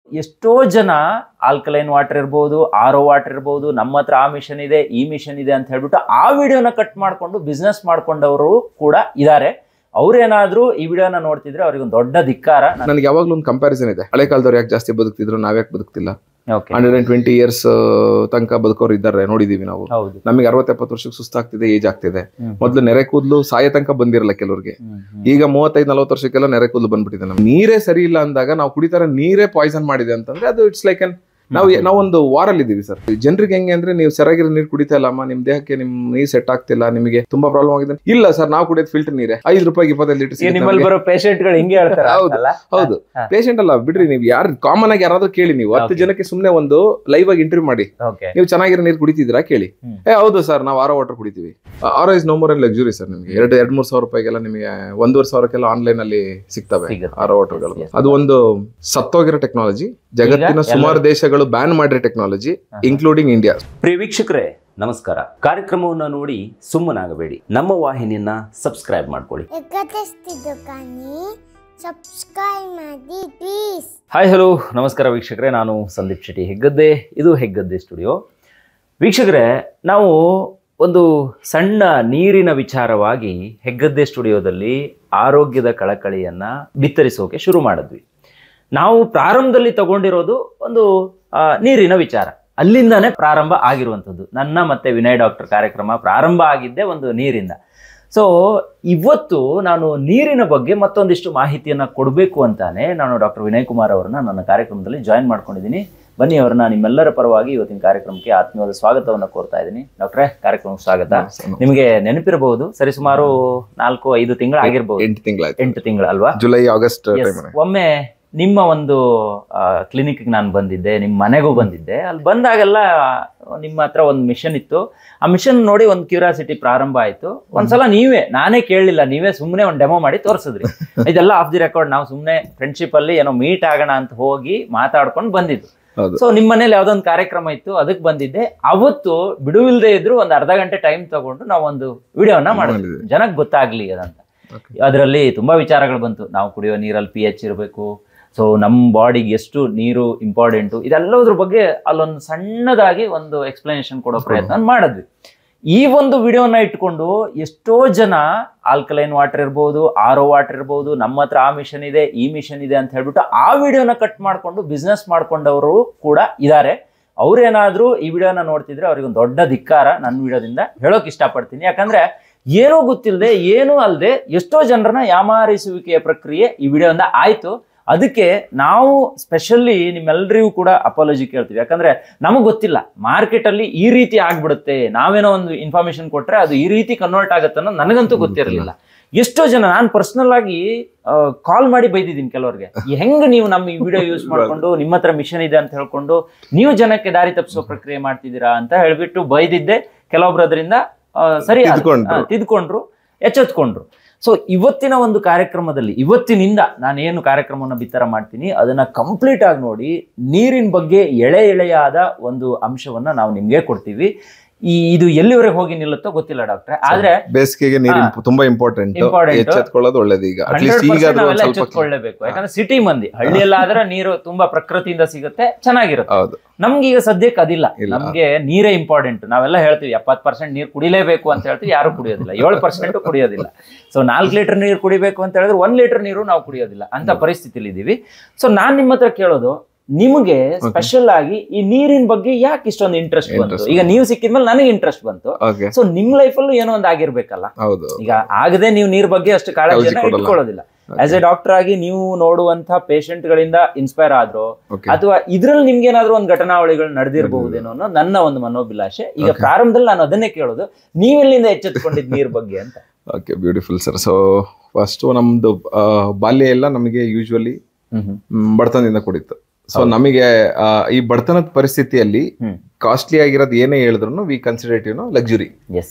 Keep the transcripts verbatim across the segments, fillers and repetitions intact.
ಎಷ್ಟೋ ಜನ alkaline water ಇರ್ಬೋದು, ಆರ್ ಒ ವಾಟರ್ ಇರ್ಬೋದು, ನಮ್ಮ ಹತ್ರ ಆ ಮಿಷನ್ ಇದೆ, ಈ ಮಿಷನ್ ಇದೆ ಅಂತ ಹೇಳ್ಬಿಟ್ಟು ಆ ವಿಡಿಯೋನ ಕಟ್ ಮಾಡ್ಕೊಂಡು ಬಿಸ್ನೆಸ್ ಮಾಡ್ಕೊಂಡವರು ಕೂಡ ಇದ್ದಾರೆ. ಅವ್ರೇನಾದ್ರೂ ಈ ವಿಡಿಯೋನ ನೋಡ್ತಿದ್ರೆ ಅವ್ರಿಗೆ ಒಂದು ದೊಡ್ಡ ಧಿಕ್ಕಾರ. ನನಗೆ ಯಾವಾಗ್ಲೂ ಒಂದು ಕಂಪ್ಯಾರಿಸನ್ ಇದೆ. ಹಳೆ ಕಾಲದವ್ರು ಯಾಕೆ ಜಾಸ್ತಿ ಬದುಕ್ತಿದ್ರು, ನಾವ್ಯಾಕೆ ಬದುಕ್ತಿಲ್ಲ? ಹಂಡ್ರೆಡ್ ಅಂಡ್ ಟ್ವೆಂಟಿ ಇಯರ್ಸ್ ತನಕ ಬದುಕೋರು ಇದ್ದಾರೆ, ನೋಡಿದೀವಿ ನಾವು. ನಮಗೆ ಅರವತ್ತ ಎಪ್ಪತ್ತು ವರ್ಷಕ್ಕೆ ಸುಸ್ತಾಗ್ತಿದೆ, ಏಜ್ ಆಗ್ತಿದೆ. ಮೊದ್ಲು ನೆರೆ ಕೂದಲು ಸಾಯ ತನಕ ಬಂದಿರಲ್ಲ ಕೆಲವ್ರಿಗೆ. ಈಗ ಮೂವತ್ತೈದು ನಲ್ವತ್ತು ವರ್ಷಕ್ಕೆಲ್ಲ ನೆರೆ ಕೂದಲು ಬಂದ್ಬಿಟ್ಟಿದೆ. ನಮ್ಗೆ ನೀರೇ ಸರಿ ಇಲ್ಲ ಅಂದಾಗ ನಾವು ಕುಡಿತಾರ ನೀರೇ ಪಾಯ್ಸನ್ ಮಾಡಿದೆ ಅಂತಂದ್ರೆ ಅದು ಇಟ್ಸ್ ಲೈಕ್ ಅನ್ ನಾವು ನಾವೊಂದು ವಾರಲ್ಲಿ ಇದೀವಿ ಸರ್. ಜನರಿಗೆ ಹೆಂಗೆ ಅಂದ್ರೆ, ನೀವು ಸರಿಯಾಗಿರೋ ನೀರು ಕುಡಿತಾ ಇಲ್ಲಮ್ಮ, ನಿಮ್ ದೇಹಕ್ಕೆ ನಿಮ್ ನೀರ್ ಸೆಟ್ ಆಗ್ತಿಲ್ಲ, ನಿಮಗೆ ತುಂಬಾ ಪ್ರಾಬ್ಲಮ್ ಆಗಿದೆ. ಇಲ್ಲ ಸರ್, ನಾವು ಕುಡಿಯೋದು ಫಿಲ್ಟರ್ ನೀರೇ, ಐದು ರೂಪಾಯಿ ಇಪ್ಪತ್ತೈದು ಲೀಟರ್. ಪೇಷಂಟ್ ಗಳು ಹಿಂಗೆ ಹೇಳ್ತಾರೆ. ಹೌದು ಹೌದು, ಪೇಷಂಟ್ ಅಲ್ಲ ಬಿಡ್ರಿ, ನೀವು ಯಾರು ಕಾಮನ್ ಆಗಿ ಯಾರಾದ್ರೂ ಕೇಳಿ, ನೀವು ಹತ್ತು ಜನಕ್ಕೆ ಸುಮ್ನೆ ಒಂದು ಲೈವ್ ಆಗಿ ಇಂಟರ್ವ್ಯೂ ಮಾಡಿ, ನೀವು ಚೆನ್ನಾಗಿರೋ ನೀರು ಕುಡಿತಿದ್ದೀರಾ ಕೇಳಿ. ಏ ಹೌದು ಸರ್, ನಾವು ಆರೋ ವಾಟರ್ ಕುಡಿತೀವಿ. RO is no more and luxury sir. ನಿಮಗೆ ಎರಡು ಎರಡ್ ಮೂರ್ ಸಾವಿರ ರೂಪಾಯಿಗೆಲ್ಲ ನಿಮಗೆ ಒಂದೂವರೆ ಸಾವಿರಕ್ಕೆಲ್ಲ ಆನ್ಲೈನ್ ಅಲ್ಲಿ ಸಿಗ್ತವೆ ಆರೋ ವಾಟರ್ಗಳು. ಅದು ಒಂದು ಸತ್ತೋಗಿರೋ ಟೆಕ್ನಾಲಜಿ. ಜಗತ್ತಿನ ಸುಮಾರು ದೇಶಗಳು ಬ್ಯಾನ್ ಮಾಡಿರೋ ಟೆಕ್ನಾಲಜಿ, ಇನ್ಕ್ಲೂಡಿಂಗ್ ಇಂಡಿಯಾ. ಪ್ರಿಯ ವೀಕ್ಷಕರೇ ನಮಸ್ಕಾರ. ಕಾರ್ಯಕ್ರಮವನ್ನು ನೋಡಿ ಸುಮ್ಮನಾಗಬೇಡಿ, ನಮ್ಮ ವಾಹಿನಿಯನ್ನ ಸಬ್ಸ್ಕ್ರೈಬ್ ಮಾಡ್ಕೊಳ್ಳಿ. ಹಾಯ್ ಹಲೋ ನಮಸ್ಕಾರ ವೀಕ್ಷಕರೇ, ನಾನು ಸಂದೀಪ್ ಶೆಟ್ಟಿ ಹೆಗ್ಗದ್ದೆ. ಇದು ಹೆಗ್ಗದ್ದೆ ಸ್ಟುಡಿಯೋ. ವೀಕ್ಷಕರೇ, ನಾವು ಒಂದು ಸಣ್ಣ ನೀರಿನ ವಿಚಾರವಾಗಿ ಹೆಗ್ಗದ್ದೆ ಸ್ಟುಡಿಯೋದಲ್ಲಿ ಆರೋಗ್ಯದ ಕಳಕಳಿಯನ್ನ ಬಿತ್ತರಿಸೋಕೆ ಶುರು ಮಾಡಿದ್ವಿ. ನಾವು ಪ್ರಾರಂಭದಲ್ಲಿ ತಗೊಂಡಿರೋದು ಒಂದು ನೀರಿನ ವಿಚಾರ, ಅಲ್ಲಿಂದಾನೇ ಪ್ರಾರಂಭ ಆಗಿರುವಂಥದ್ದು. ನನ್ನ ಮತ್ತೆ ವಿನಯ್ ಡಾಕ್ಟರ್ ಕಾರ್ಯಕ್ರಮ ಪ್ರಾರಂಭ ಆಗಿದ್ದೇ ಒಂದು ನೀರಿಂದ. ಸೊ ಇವತ್ತು ನಾನು ನೀರಿನ ಬಗ್ಗೆ ಮತ್ತೊಂದಿಷ್ಟು ಮಾಹಿತಿಯನ್ನು ಕೊಡಬೇಕು ಅಂತಾನೆ ನಾನು ಡಾಕ್ಟರ್ ವಿನಯ್ ಕುಮಾರ್ ಅವರನ್ನ ನನ್ನ ಕಾರ್ಯಕ್ರಮದಲ್ಲಿ ಜಾಯಿನ್ ಮಾಡ್ಕೊಂಡಿದ್ದೀನಿ. ಬನ್ನಿ, ಅವರನ್ನ ನಿಮ್ಮೆಲ್ಲರ ಪರವಾಗಿ ಇವತ್ತಿನ ಕಾರ್ಯಕ್ರಮಕ್ಕೆ ಆತ್ಮೀಯವಾದ ಸ್ವಾಗತವನ್ನು ಕೋರ್ತಾ ಇದ್ದೀನಿ. ಡಾಕ್ಟ್ರೇ, ಕಾರ್ಯಕ್ರಮಕ್ಕೆ ಸ್ವಾಗತ. ನಿಮಗೆ ನೆನಪಿರಬಹುದು, ಸರಿಸುಮಾರು ನಾಲ್ಕು ಐದು ತಿಂಗಳು ಆಗಿರ್ಬಹುದು, ಎಂಟು ತಿಂಗಳು ಎಂಟು ತಿಂಗಳು ಅಲ್ವಾ, ಜುಲೈ ಆಗಸ್ಟ್. ಒಮ್ಮೆ ನಿಮ್ಮ ಒಂದು ಕ್ಲಿನಿಕ್ಗೆ ನಾನು ಬಂದಿದ್ದೆ, ನಿಮ್ಮ ಮನೆಗೂ ಬಂದಿದ್ದೆ. ಅಲ್ಲಿ ಬಂದಾಗೆಲ್ಲ ನಿಮ್ಮ ಹತ್ರ ಒಂದು ಮಿಷನ್ ಇತ್ತು. ಆ ಮಿಷನ್ ನೋಡಿ ಒಂದು ಕ್ಯೂರಿಯಾಸಿಟಿ ಪ್ರಾರಂಭ ಆಯಿತು. ಒಂದ್ಸಲ ನೀವೇ, ನಾನೇ ಕೇಳಲಿಲ್ಲ, ನೀವೇ ಸುಮ್ಮನೆ ಒಂದು ಡೆಮೋ ಮಾಡಿ ತೋರಿಸಿದ್ರಿ. ಇದೆಲ್ಲ ಆಫ್ ದಿ ರೆಕಾರ್ಡ್. ನಾವು ಸುಮ್ಮನೆ ಫ್ರೆಂಡ್ಶಿಪ್ ಅಲ್ಲಿ ಏನೋ ಮೀಟ್ ಆಗೋಣ ಅಂತ ಹೋಗಿ ಮಾತಾಡ್ಕೊಂಡು ಬಂದಿದ್ದು. ಸೊ ನಿಮ್ಮ ಮನೇಲಿ ಯಾವ್ದೊಂದು ಕಾರ್ಯಕ್ರಮ ಇತ್ತು, ಅದಕ್ಕೆ ಬಂದಿದ್ದೆ. ಅವತ್ತು ಬಿಡುವಿಲ್ದೇ ಇದ್ರು ಒಂದು ಅರ್ಧ ಗಂಟೆ ಟೈಮ್ ತಗೊಂಡು ನಾವು ಒಂದು ವಿಡಿಯೋನ ಮಾಡಿದ್ವಿ, ಜನಕ್ಕೆ ಗೊತ್ತಾಗ್ಲಿ ಅದಂತ. ಅದರಲ್ಲಿ ತುಂಬಾ ವಿಚಾರಗಳು ಬಂತು. ನಾವು ಕುಡಿಯೋ ನೀರಲ್ಲಿ ಪಿ ಎಚ್ ಇರಬೇಕು, ಸೊ ನಮ್ಮ ಬಾಡಿಗೆ ಎಷ್ಟು ನೀರು ಇಂಪಾರ್ಟೆಂಟು, ಇದೆಲ್ಲದ್ರ ಬಗ್ಗೆ ಅಲ್ಲೊಂದು ಸಣ್ಣದಾಗಿ ಒಂದು ಎಕ್ಸ್ಪ್ಲನೇಷನ್ ಕೊಡೋ ಪ್ರಯತ್ನ ಮಾಡಿದ್ವಿ. ಈ ಒಂದು ವಿಡಿಯೋನ ಇಟ್ಕೊಂಡು ಎಷ್ಟೋ ಜನ ಆಲ್ಕಲೈನ್ ವಾಟರ್ ಇರ್ಬೋದು, ಆರ್ ಒ ವಾಟರ್ ಇರ್ಬೋದು, ನಮ್ಮ ಹತ್ರ ಆ ಮಿಷನ್ ಇದೆ, ಈ ಮಿಷನ್ ಇದೆ ಅಂತ ಹೇಳ್ಬಿಟ್ಟು ಆ ವಿಡಿಯೋನ ಕಟ್ ಮಾಡ್ಕೊಂಡು ಬಿಸ್ನೆಸ್ ಮಾಡ್ಕೊಂಡವರು ಕೂಡ ಇದ್ದಾರೆ. ಅವ್ರೇನಾದ್ರೂ ಈ ವಿಡಿಯೋನ ನೋಡ್ತಿದ್ರೆ ಅವ್ರಿಗೆ ಒಂದು ದೊಡ್ಡ ಧಿಕ್ಕಾರ ನನ್ನ ವಿಡಿಯೋದಿಂದ ಹೇಳೋಕೆ ಇಷ್ಟಪಡ್ತೀನಿ. ಯಾಕಂದ್ರೆ ಏನೂ ಗೊತ್ತಿಲ್ಲದೆ, ಏನೂ ಅಲ್ಲದೆ ಎಷ್ಟೋ ಜನರನ್ನ ಯಾಮಾರಿಸುವಿಕೆಯ ಪ್ರಕ್ರಿಯೆ ಈ ವಿಡಿಯೋದಿಂದ ಆಯ್ತು. ಅದಕ್ಕೆ ನಾವು ಸ್ಪೆಷಲಿ ನಿಮ್ಮೆಲ್ಲರಿಗೂ ಕೂಡ ಅಪಾಲಜಿ ಕೇಳ್ತೀವಿ. ಯಾಕಂದ್ರೆ ನಮಗೆ ಗೊತ್ತಿಲ್ಲ, ಮಾರ್ಕೆಟ್ ಅಲ್ಲಿ ಈ ರೀತಿ ಆಗ್ಬಿಡುತ್ತೆ, ನಾವೇನೋ ಒಂದು ಇನ್ಫಾರ್ಮೇಶನ್ ಕೊಟ್ರೆ ಅದು ಈ ರೀತಿ ಕನ್ವರ್ಟ್ ಆಗುತ್ತೆ ಅನ್ನೋ ನನಗಂತೂ ಗೊತ್ತಿರಲಿಲ್ಲ. ಎಷ್ಟೋ ಜನ ನಾನು ಪರ್ಸನಲ್ ಆಗಿ ಕಾಲ್ ಮಾಡಿ ಬೈದಿದ್ದೀನಿ ಕೆಲವರಿಗೆ, ಹೆಂಗ್ ನೀವು ನಮ್ಮ ಈ ವಿಡಿಯೋ ಯೂಸ್ ಮಾಡ್ಕೊಂಡು ನಿಮ್ಮ ಹತ್ರ ಮಿಷನ್ ಇದೆ ಅಂತ ಹೇಳ್ಕೊಂಡು ನೀವು ಜನಕ್ಕೆ ದಾರಿ ತಪ್ಪಿಸೋ ಪ್ರಕ್ರಿಯೆ ಮಾಡ್ತಿದ್ದೀರಾ ಅಂತ ಹೇಳ್ಬಿಟ್ಟು ಬೈದಿದ್ದೆ. ಕೆಲವೊಬ್ರು ಅದರಿಂದ ಸರಿ ತಿದ್ಕೊಂಡ್ರು, ಎಚ್ಚೆತ್ಕೊಂಡ್ರು. ಸೊ ಇವತ್ತಿನ ಒಂದು ಕಾರ್ಯಕ್ರಮದಲ್ಲಿ, ಇವತ್ತಿನಿಂದ ನಾನೇನು ಕಾರ್ಯಕ್ರಮವನ್ನು ಬಿತ್ತರ ಮಾಡ್ತೀನಿ ಅದನ್ನ ಕಂಪ್ಲೀಟ್ ಆಗಿ ನೋಡಿ, ನೀರಿನ ಬಗ್ಗೆ ಎಳೆ ಎಳೆಯಾದ ಒಂದು ಅಂಶವನ್ನ ನಾವು ನಿಮ್ಗೆ ಕೊಡ್ತೀವಿ. ಈ ಇದು ಎಲ್ಲಿವರೆಗೆ ಹೋಗಿ ನಿಲ್ಲುತ್ತೋ ಗೊತ್ತಿಲ್ಲ ಡಾಕ್ಟ್ರೆ, ಆದ್ರೆ ಬೇಸಿಗೆಗೆ ನೀರು ತುಂಬಾ ಇಂಪಾರ್ಟೆಂಟ್, ಎಚ್ಚೆತ್ಕೊಳ್ಳೋದು ಒಳ್ಳೇದು. ಈಗ ಎಚ್ಚೆತ್ಕೊಳ್ಳೇಬೇಕು. ಯಾಕಂದ್ರೆ ಸಿಟಿ ಮಂದಿ, ಹಳ್ಳಿಯಲ್ಲಾದ್ರೆ ನೀರು ತುಂಬಾ ಪ್ರಕೃತಿಯಿಂದ ಸಿಗುತ್ತೆ, ಚೆನ್ನಾಗಿರುತ್ತೆ. ನಮ್ಗೆ ಈಗ ಸದ್ಯಕ್ಕೆ ಅದಿಲ್ಲ, ನಮ್ಗೆ ನೀರೇ ಇಂಪಾರ್ಟೆಂಟ್. ನಾವೆಲ್ಲ ಹೇಳ್ತೀವಿ ಎಪ್ಪತ್ತು ಪರ್ಸೆಂಟ್ ನೀರು ಕುಡಿಲೇಬೇಕು ಅಂತ ಹೇಳ್ತೀವಿ, ಯಾರು ಕುಡಿಯೋದಿಲ್ಲ. ಏಳು ಪರ್ಸೆಂಟ್ ಕುಡಿಯೋದಿಲ್ಲ. ಸೊ ನಾಲ್ಕು ಲೀಟರ್ ನೀರು ಕುಡಿಬೇಕು ಅಂತ ಹೇಳಿದ್ರೆ ಒಂದ್ ಲೀಟರ್ ನೀರು ನಾವು ಕುಡಿಯೋದಿಲ್ಲ ಅಂತ ಪರಿಸ್ಥಿತಿಲಿ ಇದೀವಿ. ಸೊ ನಾನ್ ನಿಮ್ಮ ಹತ್ರ ಕೇಳೋದು, ನಿಮ್ಗೆ ಸ್ಪೆಷಲ್ ಆಗಿ ಈ ನೀರಿನ ಬಗ್ಗೆ ಯಾಕೆ ಇಷ್ಟೊಂದು ಇಂಟ್ರೆಸ್ಟ್ ಬಂತು? ಈಗ ನೀವು ಸಿಕ್ಕಿದ್ಮೇಲೆ ನನಗೆ ಇಂಟ್ರೆಸ್ಟ್ ಬಂತು. ಸೊ ನಿಮ್ ಲೈಫ್ ಅಲ್ಲೂ ಏನೋ ಒಂದು ಆಗಿರ್ಬೇಕಲ್ಲ. ಈಗ ಆಗದೆ ನೀವು ನೀರ್ ಬಗ್ಗೆ ಅಷ್ಟು ಕಾಳಜಿಯನ್ನ ಇಟ್ಕೊಳ್ಳೋದಿಲ್ಲ. ಆಸ್ ಎ ಡಾಕ್ಟರ್ ಆಗಿ ನೀವು ನೋಡುವಂತ ಪೇಷಂಟ್ ಗಳಿಂದ ಇನ್ಸ್ಪೈರ್ ಆದ್ರೋ, ಅಥವಾ ಇದ್ರಲ್ಲಿ ನಿಮ್ಗೆ ಏನಾದ್ರು ಒಂದು ಘಟನಾವಳಿಗಳು ನಡೆದಿರಬಹುದೇನೋ ಅನ್ನೋ ನನ್ನ ಒಂದು ಮನೋಭಿಲಾಷೆ. ಈಗ ಪ್ರಾರಂಭದಲ್ಲಿ ನಾನು ಅದನ್ನೇ ಕೇಳೋದು, ನೀವೆಲ್ಲಿಂದ ಎಚ್ಚೆತ್ಕೊಂಡಿದ್ ನೀರ್ ಬಗ್ಗೆ ಅಂತ. Okay, beautiful sir. So first ನಮ್ದು ಬಾಲ್ಯ ಎಲ್ಲ ನಮಗೆ ಯೂಶುವಲಿ ಬಡತನದಿಂದ ಕುಡಿತು. ಸೊ ನಮಗೆ ಈ ಬಡತನದ ಪರಿಸ್ಥಿತಿಯಲ್ಲಿ ಕಾಸ್ಟ್ಲಿ ಆಗಿರೋದು ಏನೇ ಹೇಳಿದ್ರು we consider you know luxury.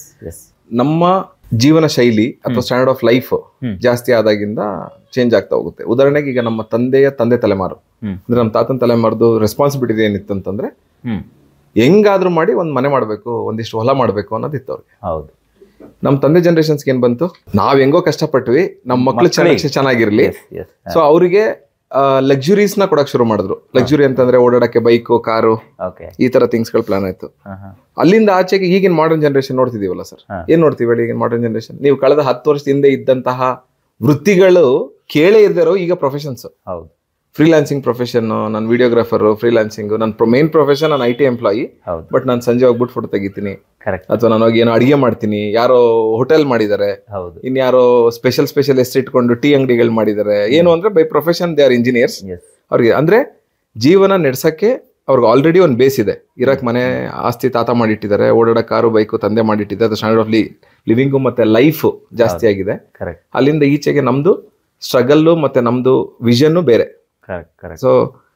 ನಮ್ಮ ಜೀವನ ಶೈಲಿ ಅಥವಾ ಸ್ಟ್ಯಾಂಡರ್ಡ್ ಆಫ್ ಲೈಫ್ ಜಾಸ್ತಿ ಆದಾಗಿಂದ ಚೇಂಜ್ ಆಗ್ತಾ ಹೋಗುತ್ತೆ. ಉದಾಹರಣೆಗೆ ಈಗ ನಮ್ಮ ತಂದೆಯ ತಂದೆ ತಲೆಮಾರು ಅಂದ್ರೆ ನಮ್ಮ ತಾತನ ತಲೆಮಾರದು ರೆಸ್ಪಾನ್ಸಿಬಿಲಿಟಿ ಏನಿತ್ತು ಅಂತಂದ್ರೆ, ಹೆಂಗಾದ್ರೂ ಮಾಡಿ ಒಂದ್ ಮನೆ ಮಾಡ್ಬೇಕು, ಒಂದಿಷ್ಟು ಹೊಲ ಮಾಡ್ಬೇಕು ಅನ್ನೋದಿತ್ತು ಅವ್ರಿಗೆ. ಹೌದು. ನಮ್ಮ ತಂದೆ ಜನರೇಷನ್ಸ್ ಏನ್ ಬಂತು, ನಾವ್ ಹೆಂಗೋ ಕಷ್ಟಪಟ್ವಿ, ನಮ್ಮ ಮಕ್ಳು ಚೆನ್ನಾಗಿ ಚೆನ್ನಾಗಿರ್ಲಿ. ಸೊ ಅವ್ರಿಗೆ ಲಕ್ಸುರೀಸ್ ನ ಕೊಡಕ್ ಶುರು ಮಾಡಿದ್ರು. ಲಕ್ಸುರಿ ಅಂತಂದ್ರೆ ಓಡಾಡಕ್ಕೆ ಬೈಕು, ಕಾರು, ಈ ತರ ಥಿಂಗ್ಸ್ ಗಳು ಪ್ಲಾನ್ ಆಯ್ತು. ಅಲ್ಲಿಂದ ಆಚೆಗೆ ಈಗಿನ ಮಾಡರ್ನ್ ಜನರೇಷನ್ ನೋಡ್ತಿದೀವಲ್ಲ ಸರ್, ಏನ್ ನೋಡ್ತೀವಿ ಹೇಳಿ? ಈಗಿನ ಮಾಡರ್ನ್ ಜನರೇಷನ್ ನೀವು ಕಳೆದ ಹತ್ತು ವರ್ಷದ ಹಿಂದೆ ಇದ್ದಂತಹ ವೃತ್ತಿಗಳು ಕೇಳೇ ಇದ್ದಾರೋ ಈಗ ಪ್ರೊಫೆಷನ್ಸ್. ಹೌದು, ಫ್ರೀಲಾನ್ಸಿಂಗ್ ಪ್ರೊಫೆಷನ್, ನಾನು ವಿಡಿಯೋಗ್ರಾಫರ್, ಫ್ರೀಲಾನ್ಸಿಂಗ್ ನನ್ನ ಮೇನ್ ಪ್ರೊಫೆಷನ್, ನಾನು ಐ ಟಿ ಎಂಪ್ಲಾಯಿ. ಬಟ್ ನಾನು ಸಂಜೆ ಹೋಗ್ಬಿಟ್ಟು ಫೋಟೋ ತೆಗಿತೀನಿ, ಅಥವಾ ನಾನು ಹೋಗಿ ಏನೋ ಅಡಿಗೆ ಮಾಡ್ತೀನಿ. ಯಾರೋ ಹೋಟೆಲ್ ಮಾಡಿದ್ದಾರೆ, ಇನ್ಯಾರೋ ಸ್ಪೆಷಲ್ ಸ್ಪೆಷಲ್ ಎಸ್ಟ್ ಇಟ್ಕೊಂಡು ಟೀ ಅಂಗಡಿಗಳು ಮಾಡಿದ್ದಾರೆ. ಏನು ಅಂದ್ರೆ by profession they are engineers. ಅವ್ರಿಗೆ ಅಂದ್ರೆ ಜೀವನ ನಡೆಸಕ್ಕೆ ಅವ್ರಿಗೆ ಆಲ್ರೆಡಿ ಒಂದು ಬೇಸ್ ಇದೆ. ಇರಕ್ ಮನೆ ಆಸ್ತಿ ತಾತ ಮಾಡಿಟ್ಟಿದ್ದಾರೆ, ಓಡಾಡೋ ಕಾರು ಬೈಕು ತಂದೆ ಮಾಡಿಟ್ಟಿದ್ದಾರೆ. ಸ್ಟ್ಯಾಂಡರ್ಡ್ ಆಫ್ ಲಿವಿಂಗು ಮತ್ತೆ ಲೈಫ್ ಜಾಸ್ತಿ ಆಗಿದೆ. ಅಲ್ಲಿಂದ ಈಚೆಗೆ ನಮ್ದು ಸ್ಟ್ರಗಲ್ಲು ಮತ್ತೆ ನಮ್ದು ವಿಷನ್ನು ಬೇರೆ. ಸೊ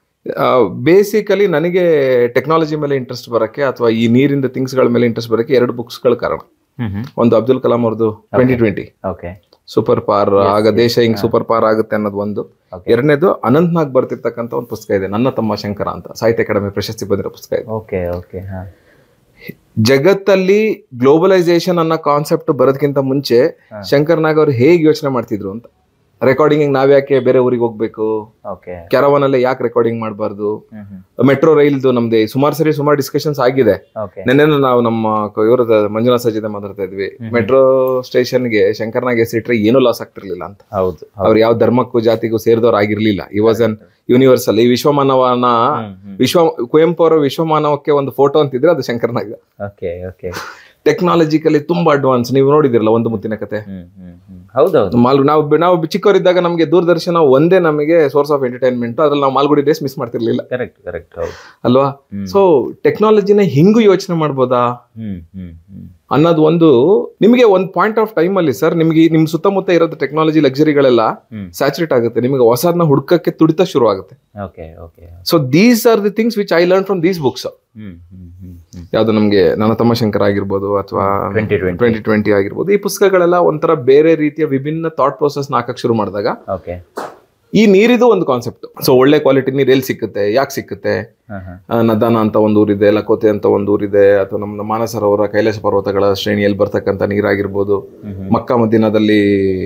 ಬೇಸಿಕಲಿ ನನಗೆ ಟೆಕ್ನಾಲಜಿ ಮೇಲೆ ಇಂಟ್ರೆಸ್ಟ್ ಬರಕ್ಕೆ ಅಥವಾ ಈ ನೀರಿಂದ ಥಿಂಗ್ಸ್ ಗಳ ಮೇಲೆ ಇಂಟ್ರೆಸ್ಟ್ ಬರಕ್ಕೆ ಎರಡು ಬುಕ್ಸ್ ಗಳು ಕಾರಣ. ಒಂದು ಅಬ್ದುಲ್ ಕಲಾಂ ಅವ್ರದ್ದು ಟ್ವೆಂಟಿ ಟ್ವೆಂಟಿ ಸೂಪರ್ ಪವರ್, ಆಗ ದೇಶ ಹಿಂಗ್ ಸೂಪರ್ ಪವರ್ ಆಗುತ್ತೆ ಅನ್ನೋದು ಒಂದು. ಎರಡನೇದು ಅನಂತ್ನಾಗ್ ಬರ್ತಿರ್ತಕ್ಕಂಥ ಒಂದು ಪುಸ್ತಕ ಇದೆ, ನನ್ನ ತಮ್ಮ ಶಂಕರ ಅಂತ, ಸಾಹಿತ್ಯ ಅಕಾಡೆಮಿ ಪ್ರಶಸ್ತಿ ಬಂದಿರೋ ಪುಸ್ತಕ ಇದೆ. ಜಗತ್ತಲ್ಲಿ ಗ್ಲೋಬಲೈಸೇಷನ್ ಅನ್ನೋ ಕಾನ್ಸೆಪ್ಟ್ ಬರೋದಕ್ಕಿಂತ ಮುಂಚೆ ಶಂಕರ್ ನಾಗ್ ಅವ್ರು ಹೇಗೆ ಯೋಚನೆ ಮಾಡ್ತಿದ್ರು ಅಂತ. ರೆಕಾರ್ಡಿಂಗ್ ನಾವ್ ಯಾಕೆ ಬೇರೆ ಊರಿಗೆ ಹೋಗ್ಬೇಕು, ಕ್ಯಾರವಾನ್ ಅಲ್ಲೇ ಯಾಕೆ ರೆಕಾರ್ಡಿಂಗ್ ಮಾಡಬಾರ್ದು, ಮೆಟ್ರೋ ರೈಲ್ದು ನಮ್ದು ಸುಮಾರು ಸರಿ ಸುಮಾರು ಡಿಸ್ಕಷನ್ಸ್ ಆಗಿದೆ. ನೆನ್ನೆ ನಾವು ನಮ್ಮ ಇವ್ರದ ಮಂಜುನಾಥ್ ಸರ್ ಜೊತೆ ಮಾತಾಡ್ತಾ ಇದ್ವಿ, ಮೆಟ್ರೋ ಸ್ಟೇಷನ್ಗೆ ಶಂಕರ್ನಾಗ್ ಹೆಸರಿಟ್ರೆ ಏನೂ ಲಾಸ್ ಆಗ್ತಿರ್ಲಿಲ್ಲ ಅಂತ. ಹೌದು, ಅವ್ರು ಯಾವ ಧರ್ಮಕ್ಕೂ ಜಾತಿಗೂ ಸೇರಿದವ್ರು ಆಗಿರ್ಲಿಲ್ಲ. ಈ ವಾಸ್ ಅನ್ ಯೂನಿವರ್ಸಲ್. ಈ ವಿಶ್ವಮಾನವನ ವಿಶ್ವ ಕುವೆಂಪು ಅವರ ವಿಶ್ವಮಾನವಕ್ಕೆ ಒಂದು ಫೋಟೋ ಅಂತಿದ್ರೆ ಅದು ಶಂಕರ್ನಾಗ್. ಟೆಕ್ನಾಲಜಿಕಲಿ ತುಂಬಾ ಅಡ್ವಾನ್ಸ್. ನೀವು ನೋಡಿದಿರಲ್ಲ ಒಂದು ಮುತ್ತಿನ ಕತೆ. ಹೌದೌದು, ನಾವು ನಾವು ಚಿಕ್ಕವರಿದ್ದಾಗ ನಮಗೆ ದೂರದರ್ಶನ ಒಂದೇ ನಮಗೆ ಸೋರ್ಸ್ ಆಫ್ ಎಂಟರ್ಟೈನ್ಮೆಂಟ್. ಅದ್ರಲ್ಲಿ ನಾವು ಮಾಲ್ಗುಡಿ ಡೇಸ್ ಮಿಸ್ ಮಾಡ್ತಿರ್ಲಿಲ್ಲ. ಕರೆಕ್ಟ್ ಕರೆಕ್ಟ್ ಅಲ್ವಾ? ಸೊ ಟೆಕ್ನಾಲಜಿನ ಹಿಂಗೂ ಯೋಚನೆ ಮಾಡ್ಬೋದಾ ಅನ್ನೋದು ಒಂದು. ನಿಮಗೆ ಒಂದು ಪಾಯಿಂಟ್ ಆಫ್ ಟೈಮ್ ಅಲ್ಲಿ ಸರ್, ನಿಮ್ಗೆ ನಿಮ್ ಸುತ್ತಮುತ್ತ ಇರೋದು ಟೆಕ್ನಾಲಜಿ ಲಕ್ಸುರಿಗಳೆಲ್ಲ ಸ್ಯಾಚುರೇಟ್ ಆಗುತ್ತೆ. ನಿಮಗೆ ಹೊಸದನ್ನ ಹುಡ್ಕಕ್ಕೆ ತುಡಿತ ಶುರು ಆಗುತ್ತೆ. So these are the things which I learn from these books. ಯಾವ್ದು ನಮ್ಗೆ ನನ್ನ ತಮ್ಮ ಶಂಕರ್ ಆಗಿರ್ಬೋದು ಅಥವಾ ಟ್ವೆಂಟಿ ಟ್ವೆಂಟಿ ಆಗಿರ್ಬೋದು, ಈ ಪುಸ್ತಕಗಳೆಲ್ಲ ಒಂಥರ ಬೇರೆ ರೀತಿಯ ವಿಭಿನ್ನ ಥಾಟ್ ಪ್ರೊಸೆಸ್ ಹಾಕಕ್ ಶುರು ಮಾಡಿದಾಗ ಈ ನೀರಿದು ಒಂದು ಕಾನ್ಸೆಪ್ಟ್. ಸೊ ಒಳ್ಳೆ ಕ್ವಾಲಿಟಿ ನೀರು ಎಲ್ಲಿ ಸಿಕ್ಕುತ್ತೆ, ಯಾಕೆ ಸಿಕ್ಕುತ್ತೆ? ನದಾನ ಅಂತ ಒಂದು ಊರಿದೆ, ಲಕೋತೆ ಅಂತ ಒಂದು ಊರಿದೆ, ಅಥವಾ ನಮ್ಮ ಮಾನಸರೋವರ ಕೈಲಾಸ ಪರ್ವತಗಳ ಶ್ರೇಣಿಯಲ್ಲಿ ಬರ್ತಕ್ಕಂಥ ನೀರಾಗಿರ್ಬೋದು, ಮಕ್ಕಾ ಮದೀನಾದಲ್ಲಿ